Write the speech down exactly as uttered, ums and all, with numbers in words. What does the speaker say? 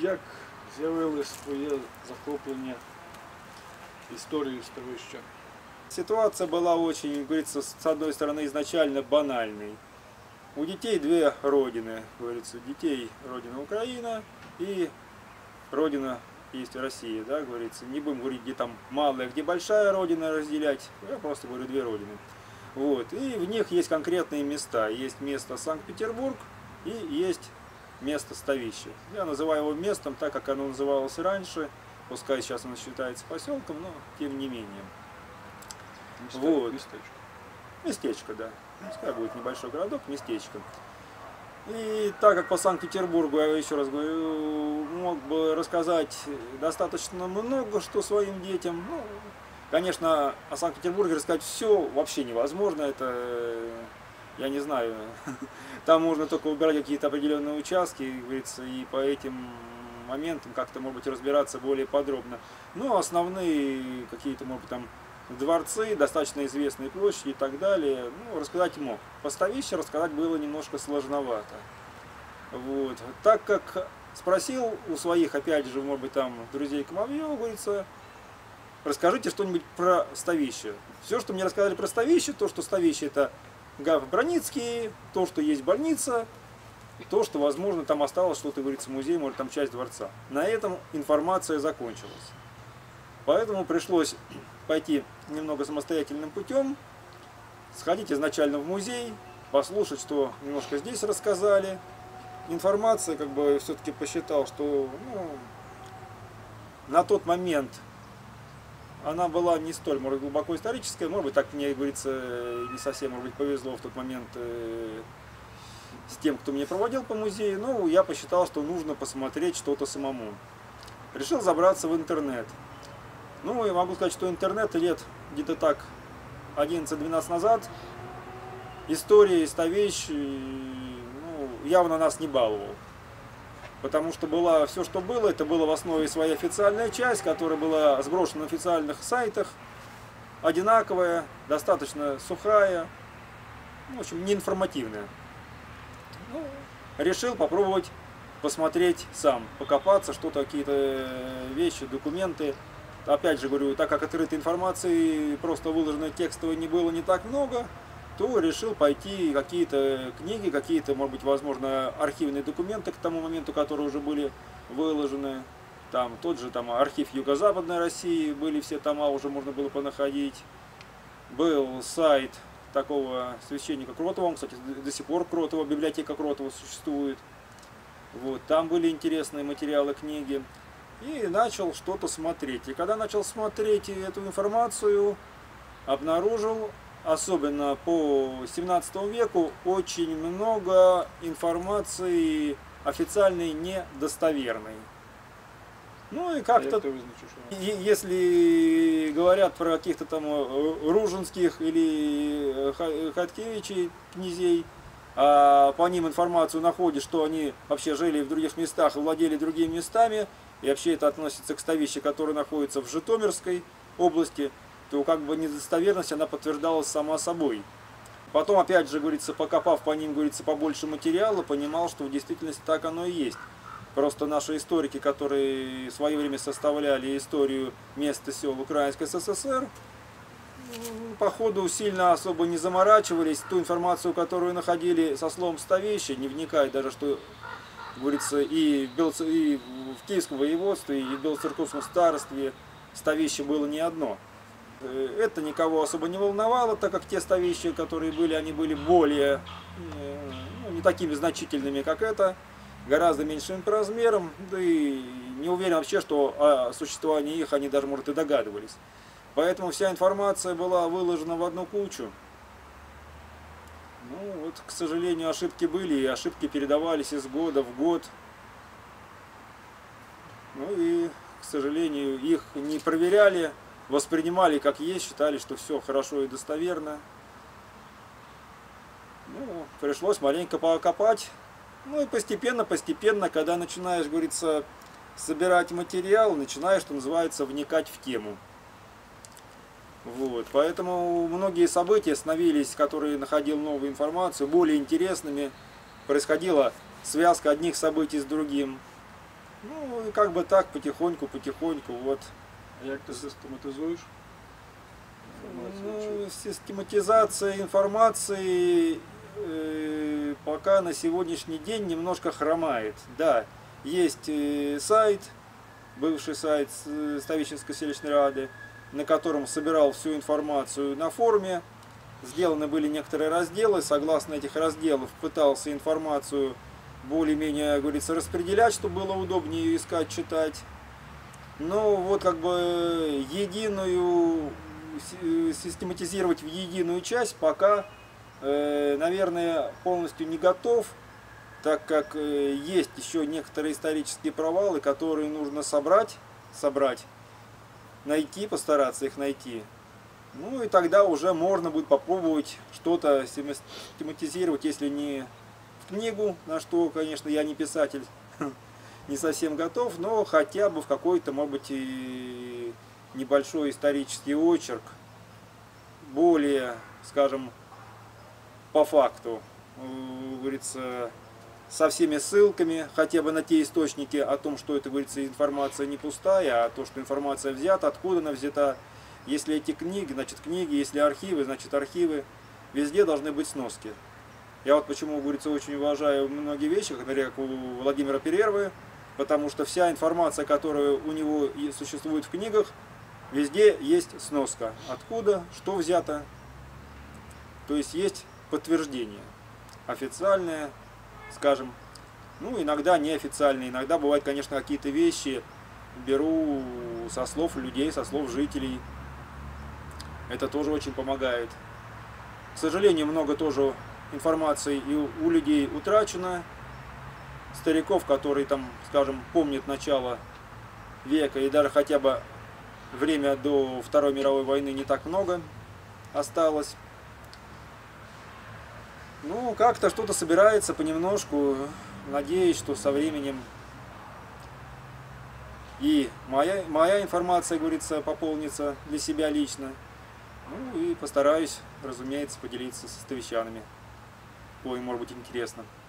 Як з'явилось своє захоплення историей ставища? Ситуация была очень, говорится, с одной стороны изначально банальной. У детей две родины, говорится, у детей родина Украина и родина есть Россия, да, говорится. Не будем говорить, где там малая, где большая родина разделять, я просто говорю две родины. Вот. И в них есть конкретные места. Есть место Санкт-Петербург и есть место Ставище. Я называю его местом, так как оно называлось раньше, пускай сейчас оно считается поселком, но тем не менее. Местечко. Вот. Местечко. Местечко, да. Пускай будет небольшой городок, местечко. И так как по Санкт-Петербургу, я еще раз говорю, мог бы рассказать достаточно много, что своим детям. Ну, конечно, о Санкт-Петербурге рассказать все вообще невозможно. Это, я не знаю, там можно только выбирать какие-то определенные участки, говорится, и по этим моментам как-то, может быть, разбираться более подробно. Но основные какие-то, может быть, там дворцы, достаточно известные площади и так далее, ну, рассказать мог. По Ставище рассказать было немножко сложновато. Вот. Так как спросил у своих, опять же, может быть, там, друзей Комовьева, говорится, расскажите что-нибудь про Ставище. Все, что мне рассказали про Ставище, то, что Ставище это Гав Броницкий, то, что есть больница, то, что, возможно, там осталось что-то, говорится, музей, может, там часть дворца. На этом информация закончилась. Поэтому пришлось пойти немного самостоятельным путем, сходить изначально в музей, послушать, что немножко здесь рассказали. Информация, как бы, все-таки посчитал, что ну, на тот момент она была не столь, может, глубоко историческая, может быть, так мне, говорится, не совсем, может быть, повезло в тот момент э, с тем, кто меня проводил по музею, но я посчитал, что нужно посмотреть что-то самому. Решил забраться в интернет. Ну, я могу сказать, что интернет лет где-то так одиннадцать-двенадцать назад история Ставищ ну, явно нас не баловал. Потому что было все, что было, это было в основе своя официальная часть, которая была сброшена на официальных сайтах, одинаковая, достаточно сухая, в общем, неинформативная. Ну, решил попробовать посмотреть сам, покопаться, что-то, какие-то вещи, документы. Опять же говорю, так как открытой информации, просто выложенной текстовой не было не так много, то решил пойти какие-то книги, какие-то, может быть, возможно, архивные документы к тому моменту, которые уже были выложены. Там тот же там архив Юго-Западной России, были все тома, уже можно было понаходить. Был сайт такого священника Кротова, он, кстати, до сих пор Кротова, библиотека Кротова существует. Вот, там были интересные материалы, книги. И начал что-то смотреть. И когда начал смотреть эту информацию, обнаружил, особенно по семнадцатому веку, очень много информации официальной недостоверной. Ну и как-то, если говорят про каких-то там Ружинских или Хаткевичей, князей, а по ним информацию находишь, что они вообще жили в других местах и владели другими местами, и вообще это относится к Ставище, которое находится в Житомирской области, то как бы недостоверность она подтверждалась сама собой. Потом, опять же, говорится, покопав по ним, говорится, побольше материала, понимал, что в действительности так оно и есть. Просто наши историки, которые в свое время составляли историю мест и сел Украинской СССР, походу сильно особо не заморачивались. Ту информацию, которую находили со словом Ставище, не вникая даже, что, говорится, и в, Белоц... и в Киевском воеводстве, и в Белоцерковском старстве Ставище было не одно. Это никого особо не волновало, так как те Ставища, которые были, они были более, ну, не такими значительными, как это, гораздо меньшим по размерам, да и не уверен вообще, что о существовании их они даже, может, и догадывались. Поэтому вся информация была выложена в одну кучу. Ну, вот, к сожалению, ошибки были, и ошибки передавались из года в год. Ну и, к сожалению, их не проверяли, воспринимали как есть, считали, что все хорошо и достоверно. Ну, пришлось маленько покопать. Ну и постепенно, постепенно, когда начинаешь, говорится, собирать материал, начинаешь, что называется, вникать в тему. Вот, поэтому многие события становились, которые находил новую информацию, более интересными. Происходила связка одних событий с другим. Ну, и как бы так, потихоньку, потихоньку, вот. А як ти систематизуєш? Інформацію? Ну, систематизация информации э, пока на сегодняшний день немножко хромает. Да, есть э, сайт, бывший сайт э, Ставищенской селищной рады, на котором собирал всю информацию на форуме. Сделаны были некоторые разделы, согласно этих разделов пытался информацию более-менее, говорится, распределять, чтобы было удобнее ее искать, читать. Но вот как бы единую, систематизировать в единую часть пока, э, наверное, полностью не готов, так как э, есть еще некоторые исторические провалы, которые нужно собрать, собрать, найти, постараться их найти. Ну и тогда уже можно будет попробовать что-то систематизировать, если не в книгу, на что, конечно, я не писатель, не совсем готов, но хотя бы в какой-то, может быть, и небольшой исторический очерк, более, скажем, по факту, говорится, со всеми ссылками, хотя бы на те источники о том, что это, говорится, информация не пустая, а то, что информация взята, откуда она взята. Если эти книги, значит книги, если архивы, значит архивы. Везде должны быть сноски. Я вот почему, говорится, очень уважаю многие вещи, например, как у Владимира Перервы, потому что вся информация, которая у него существует в книгах, везде есть сноска. Откуда, что взято. То есть есть подтверждение. Официальное, скажем, ну иногда неофициальные. Иногда бывают, конечно, какие-то вещи беру со слов людей, со слов жителей. Это тоже очень помогает. К сожалению, много тоже информации и у людей утрачено. Стариков, которые там, скажем, помнят начало века и даже хотя бы время до Второй мировой войны не так много осталось. Ну, как-то что-то собирается понемножку. Надеюсь, что со временем и моя, моя информация, говорится, пополнится для себя лично. Ну и постараюсь, разумеется, поделиться со ставищанами. Ой, может быть, интересно.